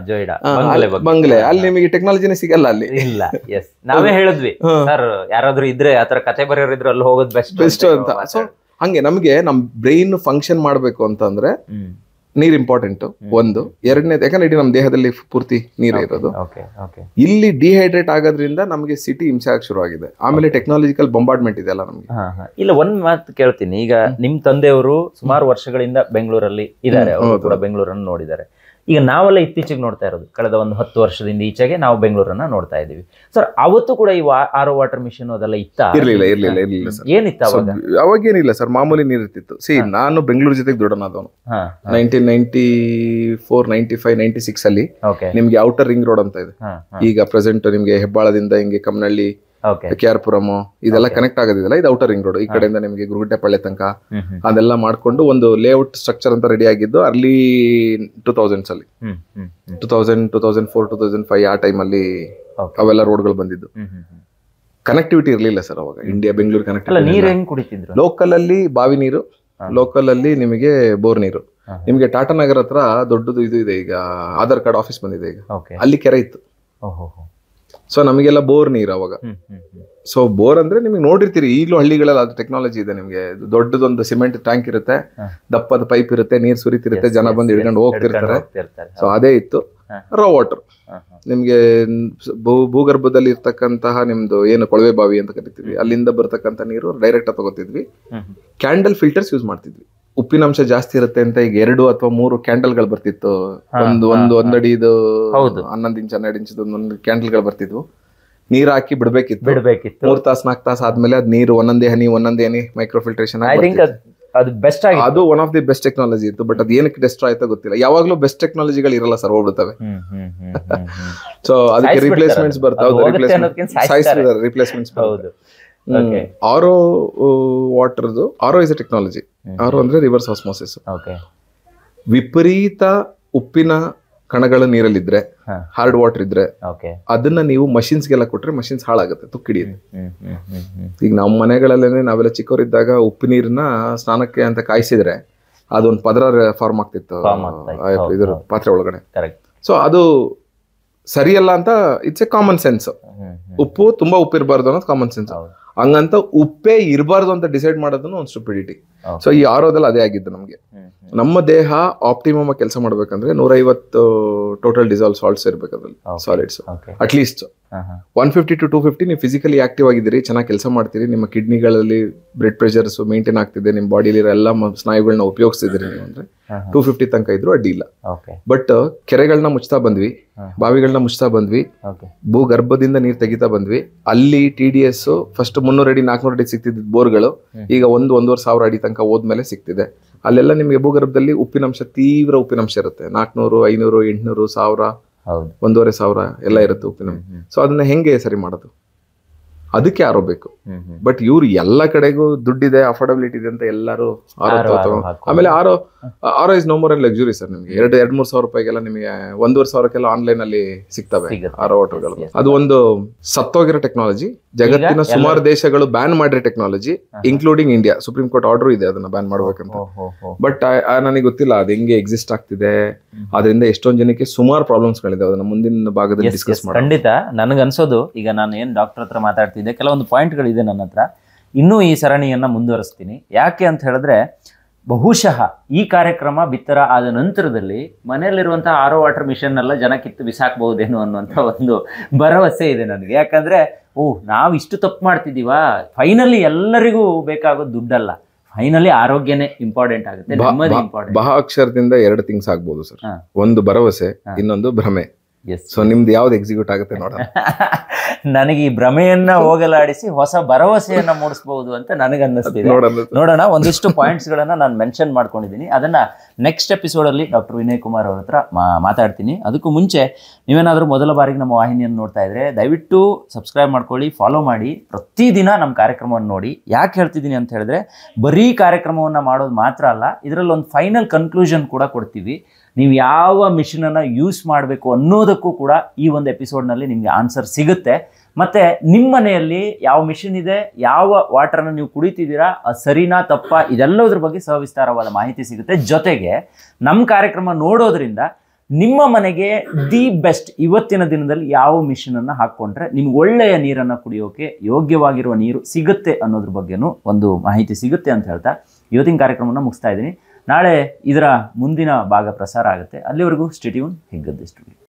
ಬಂಗ್ಲೆ. ಅಲ್ಲಿ ನಿಮಗೆ ಟೆಕ್ನಾಲಜಿನೇ ಸಿಗಲ್ಲ ಅಲ್ಲಿ. ಇಲ್ಲ, ನಾವೇ ಹೇಳಿದ್ವಿ ಸರ್, ಯಾರಾದ್ರೂ ಇದ್ರೆ ಆತರ ಕತೆ ಬರೆಯೋರು ಇದ್ರೆ ಅಲ್ಲಿ ಹೋಗೋದು ಬೆಸ್ಟ್ ಬೆಸ್ಟ್ ಅಂತ. ಸೊ ಹಂಗೆ ನಮ್ಗೆ ನಮ್ ಬ್ರೈನ್ ಫಂಕ್ಷನ್ ಮಾಡ್ಬೇಕು ಅಂತಂದ್ರೆ ನೀರ್ ಇಂಪಾರ್ಟೆಂಟ್ ಒಂದು. ಎರಡನೇದು, ಯಾಕಂದ್ರೆ ಇಡೀ ನಮ್ಮ ದೇಹದಲ್ಲಿ ಪೂರ್ತಿ ನೀರೇ ಇರೋದು. ಇಲ್ಲಿ ಡಿಹೈಡ್ರೇಟ್ ಆಗೋದ್ರಿಂದ ನಮಗೆ ಸಿಟಿ ಹಿಂಸೆ ಆಗ ಶುರು ಆಗಿದೆ. ಆಮೇಲೆ ಟೆಕ್ನಾಲಜಿಕಲ್ ಬಂಬಾರ್ಡ್ಮೆಂಟ್ ಇದೆಲ್ಲ ನಮ್ಗೆ. ಇಲ್ಲ, ಒಂದ್ ಮಾತು ಕೇಳ್ತೀನಿ. ಈಗ ನಿಮ್ ತಂದೆಯವರು ಸುಮಾರು ವರ್ಷಗಳಿಂದ ಬೆಂಗಳೂರಲ್ಲಿ ಇದ್ದಾರೆ, ಅವರು ಕೂಡ ಬೆಂಗಳೂರನ್ನು ನೋಡಿದ್ದಾರೆ. ಈಗ ನಾವೆಲ್ಲ ಇತ್ತೀಚೆಗೆ ನೋಡ್ತಾ ಇರೋದು, ಕಳೆದ ಒಂದು ಹತ್ತು ವರ್ಷದಿಂದ ಈಚೆಗೆ ನಾವು ಬೆಂಗಳೂರನ್ನ ನೋಡ್ತಾ ಇದೀವಿ ಸರ್. ಅವತ್ತು ಕೂಡ ಈ ಆರೋ ವಾಟರ್ ಮಿಷನ್ ಅದೆಲ್ಲ ಇತ್ತ? ಇರ್ಲಿಲ್ಲ ಇರ್ಲಿಲ್ಲ ಇರ್ಲಿಲ್ಲ ಸರ್. ಏನಿತ್ತು ಅವಾಗ? ಅವಾಗ ಏನಿಲ್ಲ ಸರ್, ಮಾಮೂಲಿ ನೀರ್ ಇರ್ತಿತ್ತು. ಸಿ ನಾನು ಬೆಂಗಳೂರು ಜೊತೆಗೆ ದೊಡ್ಡನಾದವನು. Nineteen ninety four ninety five ninety six ಅಲ್ಲಿ ನಿಮ್ಗೆ ಔಟರ್ ರಿಂಗ್ ರೋಡ್ ಅಂತ ಇದೆ. ಈಗ ಪ್ರೆಸೆಂಟ್ ನಿಮ್ಗೆ ಹೆಬ್ಬಾಳದಿಂದ ಹಿಂಗೆ ಕಮ್ಮನಹಳ್ಳಿ, ಕೆ ಆರ್ ಪುರಮ್ ಇದೆಲ್ಲ ಕನೆಕ್ಟ್ ಆಗೋದಿಲ್ಲ, ಇದು ಔಟರ್ ರಿಂಗ್ ರೋಡ್. ಈ ಕಡೆಯಿಂದ ನಿಮಗೆ ಗುರುಗುಟ್ಟೆಪಳ್ಳಿ ತನಕ ಅದೆಲ್ಲ ಮಾಡ್ಕೊಂಡು ಒಂದು ಲೇಔಟ್ ಸ್ಟ್ರಕ್ಚರ್ ಅಂತ ರೆಡಿ ಆಗಿದ್ದು ಅರ್ಲಿ ಟೂ ತೌಸಂಡ್ಸ್ ಅಲ್ಲಿ, two thousand two thousand four two thousand five ಆ ಟೈಮ್ ಅಲ್ಲಿ ಅವೆಲ್ಲ ರೋಡ್ಗಳು ಬಂದಿದ್ದು. ಕನೆಕ್ಟಿವಿಟಿ ಇರ್ಲಿಲ್ಲ ಸರ್ ಅವಾಗ. ಇಂಡಿಯಾ ಬೆಂಗಳೂರು ಕನೆಕ್ಟಿವಿಟಿ, ಲೋಕಲ್ ಅಲ್ಲಿ ಬಾವಿ ನೀರು, ಲೋಕಲ್ ಅಲ್ಲಿ ನಿಮಗೆ ಬೋರ್ ನೀರು. ನಿಮ್ಗೆ ಟಾಟಾ ನಗರ್ ಹತ್ರ ದೊಡ್ಡದು ಇದು ಇದೆ, ಈಗ ಆಧಾರ್ ಕಾರ್ಡ್ ಆಫೀಸ್ ಬಂದಿದೆ, ಈಗ ಅಲ್ಲಿ ಕೆರೆ ಇತ್ತು. ಸೊ ನಮಗೆಲ್ಲ ಬೋರ್ ನೀರು ಅವಾಗ. ಸೊ ಬೋರ್ ಅಂದ್ರೆ ನಿಮ್ಗೆ ನೋಡಿರ್ತೀರಿ, ಈಗಲೂ ಹಳ್ಳಿಗಳಲ್ಲಿ ಅದು ಟೆಕ್ನಾಲಜಿ ಇದೆ. ನಿಮ್ಗೆ ದೊಡ್ಡದೊಂದು ಸಿಮೆಂಟ್ ಟ್ಯಾಂಕ್ ಇರುತ್ತೆ, ದಪ್ಪದ ಪೈಪ್ ಇರುತ್ತೆ, ನೀರ್ ಸುರಿತಿರುತ್ತೆ, ಜನ ಬಂದು ಹಿಡ್ಕೊಂಡು ಹೋಗ್ತಿರ್ತಾರೆ. ಸೊ ಅದೇ ಇತ್ತು. ರಾ ವಾಟರ್ ನಿಮ್ಗೆ ಭೂ ಭೂಗರ್ಭದಲ್ಲಿ ಇರ್ತಕ್ಕಂತಹ ನಿಮ್ದು ಏನು ಕೊಳವೆ ಬಾವಿ ಅಂತ ಕರಿತೀವಿ, ಅಲ್ಲಿಂದ ಬರ್ತಕ್ಕಂಥ ನೀರು ಡೈರೆಕ್ಟ್ ತಗೋತಿದ್ವಿ. ಕ್ಯಾಂಡಲ್ ಫಿಲ್ಟರ್ಸ್ ಯೂಸ್ ಮಾಡ್ತಿದ್ವಿ, ಉಪ್ಪಿನಾಂಶ ಜಾಸ್ತಿ ಇರುತ್ತೆ ಅಂತ ಈಗ ಎರಡು ಅಥವಾ ಮೂರು ಕ್ಯಾಂಡಲ್ಗಳು ಬರ್ತಿತ್ತು. ಒಂದು ಒಂದು ಒಂದಡಿದು ಹನ್ನೊಂದು ಇಂಚ್ ಹನ್ನೆರಡು ಇಂಚ್ ಒಂದೊಂದು ಕ್ಯಾಂಡಲ್ಗಳು ಬರ್ತಿದ್ವು. ನೀರ್ ಹಾಕಿ ಬಿಡ್ಬೇಕಿತ್ತು ಬಿಡ್ಬೇಕಿತ್ತು ಮೂರ್ ತಾಸ್ ನಾಲ್ಕು ತಾಸ್ ಆದ್ಮೇಲೆ ಅದ್ ನೀರು ಒಂದೊಂದೇ ಹನಿ ಒಂದೊಂದೇ ಹನಿ ಮೈಕ್ರೋಫಿಲ್ಟ್ರೇಷನ್ ಅದು ಬೆಸ್ಟ್ ಆಗಿ ಅದು one of the best technology ಇತ್ತು. ಬಟ್ ಅದ್ ಏನಕ್ಕೆ ಡೆಸ್ಟ್ರಾಯ್ ಆಯ್ತೋ ಗೊತ್ತಿಲ್ಲ. ಯಾವಾಗ್ಲೂ ಬೆಸ್ಟ್ ಟೆಕ್ನಾಲಜಿಗಳು ಇರಲ್ಲ ಸರ್, ಹೋಗ್ಬಿಡ್ತವೆ. ಸೊ ಅದಕ್ಕೆ ರಿಪ್ಲೇಸ್ಮೆಂಟ್ಸ್ ಬರ್ತಾವೆ, ರಿಪ್ಲೇಸ್ಮೆಂಟ್ಸ್ ಆರೋ ವಾಟರ್ದು. RO is a technology. RO ಅಂದ್ರೆ ರಿವರ್ಸ್ ಆಸ್ಮೋಸಿಸ್. ವಿಪರೀತ ಉಪ್ಪಿನ ಕಣಗಳು ನೀರಲ್ಲಿದ್ರೆ, ಹಾರ್ಡ್ ವಾಟರ್ ಇದ್ರೆ, ಅದನ್ನ ನೀವು ಮಷಿನ್ಸ್ಗೆಲ್ಲ ಕೊಟ್ರೆ ಮಷಿನ್ಸ್ ಹಾಳಾಗುತ್ತೆ, ತುಕ್ಕಿಡಿಯುತ್ತೆ. ಈಗ ನಮ್ಮ ಮನೆಗಳಲ್ಲೇನೆ ನಾವೆಲ್ಲ ಚಿಕ್ಕವರಿದ್ದಾಗ ಉಪ್ಪು ನೀರನ್ನ ಸ್ನಾನಕ್ಕೆ ಅಂತ ಕಾಯಿಸಿದ್ರೆ ಅದೊಂದು ಪದರ ಫಾರ್ಮ್ ಆಗ್ತಿತ್ತು ಇದ್ರ ಪಾತ್ರೆ ಒಳಗಡೆ. ಸೊ ಅದು ಸರಿಯಲ್ಲ ಅಂತ ಇಟ್ಸ್ ಎ ಕಾಮನ್ ಸೆನ್ಸ್. ಉಪ್ಪು ತುಂಬಾ ಉಪ್ಪು ಇರಬಾರ್ದು ಅನ್ನೋದು ಕಾಮನ್ ಸೆನ್ಸ್. ಹಂಗಂತ ಉಪ್ಪೇ ಇರಬಾರ್ದು ಅಂತ ಡಿಸೈಡ್ ಮಾಡೋದನ್ನು ಒಂದು ಸ್ಟುಪಿಡಿಟಿ. ಸೊ ಈ ಆರೋದಲ್ಲಿ ಅದೇ ಆಗಿದ್ದು ನಮ್ಗೆ. ನಮ್ಮ ದೇಹ ಆಪ್ಟಿಮಮ್ ಕೆಲಸ ಮಾಡ್ಬೇಕಂದ್ರೆ ನೂರ ಐವತ್ತು ಟೋಟಲ್ ಡಿಸಾಲ್ವ್ ಸಾಲ್ಟ್ಸ್ ಇರ್ಬೇಕು ಅದ್ರಲ್ಲಿ, solids at least. One fifty to two fifty ನೀವು ಫಿಸಿಕಲಿ ಆಕ್ಟಿವ್ ಆಗಿದ್ದೀರಿ, ಚೆನ್ನಾಗಿ ಕೆಲಸ ಮಾಡ್ತೀರಿ, ನಿಮ್ಮ ಕಿಡ್ನಿಗಳಲ್ಲಿ ಬ್ಲಡ್ ಪ್ರೆಷರ್ಸ್ ಮೇಂಟೈನ್ ಆಗ್ತಿದೆ, ನಿಮ್ಮ ಬಾಡಿಲಿ ಎಲ್ಲ ಸ್ನಾಯುಗಳನ್ನ ಉಪಯೋಗಿಸ್ತಿದ್ದೀರಿ ನೀವು ಅಂದ್ರೆ ಟೂ ಫಿಫ್ಟಿ ತನಕ ಇದ್ರು ಅಡ್ಡಿ ಇಲ್ಲ. ಬಟ್ ಕೆರೆಗಳನ್ನ ಮುಚ್ತಾ ಬಂದ್ವಿ, ಬಾವಿಗಳನ್ನ ಮುಚ್ತಾ ಬಂದ್ವಿ, ಭೂಗರ್ಭದಿಂದ ನೀರ್ ತೆಗಿತಾ ಬಂದ್ವಿ. ಅಲ್ಲಿ ಟಿ ಡಿ ಎಸ್ ಫಸ್ಟ್ ಮುನ್ನೂರು ಅಡಿ ನಾಲ್ಕನೂರು ಅಡಿ ಸಿಗ್ತಿದ್ದ ಬೋರ್ಗಳು ಈಗ ಒಂದು ಒಂದೂವರೆ ಸಾವಿರ ಅಡಿ ತನಕ ಹೋದ್ಮೇಲೆ ಸಿಗ್ತಿದೆ. ಅಲ್ಲೆಲ್ಲ ನಿಮ್ಗೆ ಭೂಗರ್ಭದಲ್ಲಿ ಉಪ್ಪಿನಂಶ, ತೀವ್ರ ಉಪ್ಪಿನಂಶ ಇರುತ್ತೆ. ನಾಲ್ಕನೂರು ಐನೂರು ಎಂಟ್ನೂರು ಸಾವಿರ ಒಂದೂವರೆ ಸಾವಿರ ಎಲ್ಲ ಇರುತ್ತೆ ಉಪ್ಪಿನಂಶ. ಸೊ ಅದನ್ನ ಹೆಂಗೆ ಸರಿ ಮಾಡೋದು? ಅದಕ್ಕೆ ಆರೋ ಬೇಕು. ಬಟ್ ಇವ್ರು ಎಲ್ಲ ಕಡೆಗೂ ದುಡ್ಡಿದೆ, ಅಫೋರ್ಡಬಿಲಿಟಿ ಇದೆ ಅಂತ ಎಲ್ಲರೂ ಆರೋ. ಆಮೇಲೆ RO RO is no more and luxury sir. ನಿಮ್ಗೆ ಎರಡು ಎರಡ್ ಮೂರ್ ಸಾವಿರ ರೂಪಾಯಿಗೆಲ್ಲ ನಿಮಗೆ ಒಂದೂವರೆ ಸಾವಿರಕ್ಕೆಲ್ಲ ಆನ್ಲೈನ್ ಅಲ್ಲಿ ಸಿಗ್ತವೆ ಆರೋ ವಾಟರ್ಗಳು. ಅದು ಒಂದು ಸತ್ತೋಗಿರೋ ಟೆಕ್ನಾಲಜಿ. ಜಗತ್ತಿನ ಸುಮಾರು ದೇಶಗಳು ಬ್ಯಾನ್ ಮಾಡಿರೋ technology, including India. Supreme court order ಇದೆ ಅದನ್ನ ಬ್ಯಾನ್ ಮಾಡ್ಬೇಕಂತ. ಬಟ್ ನನಗೆ ಗೊತ್ತಿಲ್ಲ ಅದು ಹೆಂಗೆ ಎಕ್ಸಿಸ್ಟ್ ಆಗ್ತಿದೆ. ಅದರಿಂದ ಎಷ್ಟೊಂದ್ ಜನಕ್ಕೆ ಸುಮಾರು ಪ್ರಾಬ್ಲಮ್ಸ್ ಗಳಿದೆ. ಅದನ್ನ ಮುಂದಿನ ಭಾಗದಲ್ಲಿ ಡಿಸ್ಕಸ್ ಮಾಡಿ. ಖಂಡಿತ ನನಗನ್ಸೋದು, ಈಗ ನಾನು ಏನ್ ಡಾಕ್ಟರ್ ಹತ್ರ ಮಾತಾಡ್ತಿದ್ದೆ, ಕೆಲವೊಂದು ಪಾಯಿಂಟ್ಗಳಿದೆ ನನ್ನ ಹತ್ರ. ಇನ್ನೂ ಈ ಸರಣಿಯನ್ನ ಮುಂದುವರಿಸ್ತೀನಿ. ಯಾಕೆ ಅಂತ ಹೇಳಿದ್ರೆ, ಬಹುಶಃ ಈ ಕಾರ್ಯಕ್ರಮ ಬಿತ್ತರ ಆದ ನಂತರದಲ್ಲಿ ಮನೆಯಲ್ಲಿರುವಂತಹ ಆರೋ ವಾಟರ್ ಮಿಷನ್ ಎಲ್ಲ ಜನ ಕಿತ್ತು ಬಿಸಾಕ್ಬಹುದೇನೋ ಅನ್ನುವಂಥ ಒಂದು ಭರವಸೆ ಇದೆ ನನಗೆ. ಯಾಕಂದ್ರೆ ಓಹ್ ನಾವು ಇಷ್ಟು ತಪ್ಪು ಮಾಡ್ತಿದ್ದೀವಾ. ಫೈನಲಿ ಎಲ್ಲರಿಗೂ ಬೇಕಾಗೋದು ದುಡ್ಡಲ್ಲ, ಫೈನಲಿ ಆರೋಗ್ಯನೇ ಇಂಪಾರ್ಟೆಂಟ್ ಆಗುತ್ತೆ, ನೆಮ್ಮದಿ ಇಂಪಾರ್ಟೆಂಟ್. ಬಹ ಅಕ್ಷರದಿಂದ ಎರಡು ಥಿಂಗ್ಸ್ ಆಗ್ಬೋದು ಸರ್. ಒಂದು ಭರವಸೆ, ಇನ್ನೊಂದು ಭ್ರಮೆ. ಸೊ ನಿಮ್ದು ಯಾವ್ದು ಎಕ್ಸಿಕ್ಯೂಟ್ ಆಗುತ್ತೆ ನೋಡೋಣ. ನನಗೆ ಈ ಭ್ರಮೆಯನ್ನ ಹೋಗಲಾಡಿಸಿ ಹೊಸ ಭರವಸೆಯನ್ನ ಮೂಡಿಸಬಹುದು ಅಂತ ನನಗೆ ಅನ್ನಿಸ್ತಿದೆ. ನೋಡೋಣ. ಒಂದಿಷ್ಟು ಪಾಯಿಂಟ್ಸ್ ಗಳನ್ನ ನಾನು ಮೆನ್ಷನ್ ಮಾಡ್ಕೊಂಡಿದ್ದೀನಿ. ಅದನ್ನ ನೆಕ್ಸ್ಟ್ ಎಪಿಸೋಡ್ ಅಲ್ಲಿ ಡಾಕ್ಟರ್ ವಿನಯ್ ಕುಮಾರ್ ಅವ್ರ ಹತ್ರ ಮಾತಾಡ್ತೀನಿ. ಅದಕ್ಕೂ ಮುಂಚೆ ನೀವೇನಾದ್ರೂ ಮೊದಲ ಬಾರಿಗೆ ನಮ್ಮ ವಾಹಿನಿಯನ್ನು ನೋಡ್ತಾ ಇದ್ರೆ ದಯವಿಟ್ಟು ಸಬ್ಸ್ಕ್ರೈಬ್ ಮಾಡ್ಕೊಳ್ಳಿ, ಫಾಲೋ ಮಾಡಿ. ಪ್ರತಿದಿನ ನಮ್ಮ ಕಾರ್ಯಕ್ರಮವನ್ನು ನೋಡಿ. ಯಾಕೆ ಹೇಳ್ತಿದ್ದೀನಿ ಅಂತ ಹೇಳಿದ್ರೆ, ಬರೀ ಕಾರ್ಯಕ್ರಮವನ್ನ ಮಾಡೋದು ಮಾತ್ರ ಅಲ್ಲ, ಇದರಲ್ಲಿ ಒಂದು ಫೈನಲ್ ಕನ್ಕ್ಲೂಷನ್ ಕೂಡ ಕೊಡ್ತೀವಿ. ನೀವು ಯಾವ ಮಿಷನನ್ನು ಯೂಸ್ ಮಾಡಬೇಕು ಅನ್ನೋದಕ್ಕೂ ಕೂಡ ಈ ಒಂದು ಎಪಿಸೋಡ್ನಲ್ಲಿ ನಿಮಗೆ ಆನ್ಸರ್ ಸಿಗುತ್ತೆ. ಮತ್ತು ನಿಮ್ಮ ಮನೆಯಲ್ಲಿ ಯಾವ ಮಿಷನ್ ಇದೆ, ಯಾವ ವಾಟರನ್ನು ನೀವು ಕುಡಿತಿದ್ದೀರಾ, ಅದು ಸರಿನಾ ತಪ್ಪಾ, ಇದೆಲ್ಲದ್ರ ಬಗ್ಗೆ ಸವಿಸ್ತಾರವಾದ ಮಾಹಿತಿ ಸಿಗುತ್ತೆ. ಜೊತೆಗೆ ನಮ್ಮ ಕಾರ್ಯಕ್ರಮ ನೋಡೋದ್ರಿಂದ ನಿಮ್ಮ ಮನೆಗೆ ದಿ ಬೆಸ್ಟ್ ಇವತ್ತಿನ ದಿನದಲ್ಲಿ ಯಾವ ಮಿಷನನ್ನು ಹಾಕ್ಕೊಂಡ್ರೆ ನಿಮ್ಗೆ ಒಳ್ಳೆಯ ನೀರನ್ನು ಕುಡಿಯೋಕೆ ಯೋಗ್ಯವಾಗಿರುವ ನೀರು ಸಿಗುತ್ತೆ ಅನ್ನೋದ್ರ ಬಗ್ಗೆನೂ ಒಂದು ಮಾಹಿತಿ ಸಿಗುತ್ತೆ ಅಂತ ಹೇಳ್ತಾ ಇವತ್ತಿನ ಕಾರ್ಯಕ್ರಮವನ್ನು ಮುಗಿಸ್ತಾ ಇದ್ದೀನಿ. ನಾಳೆ ಇದರ ಮುಂದಿನ ಭಾಗ ಪ್ರಸಾರ ಆಗುತ್ತೆ. ಅಲ್ಲಿವರೆಗೂ ಸ್ಟೇ ಟ್ಯೂನ್ ಹೆಗ್ಗದ್ದೆ ಸ್ಟುಡಿಯೋ.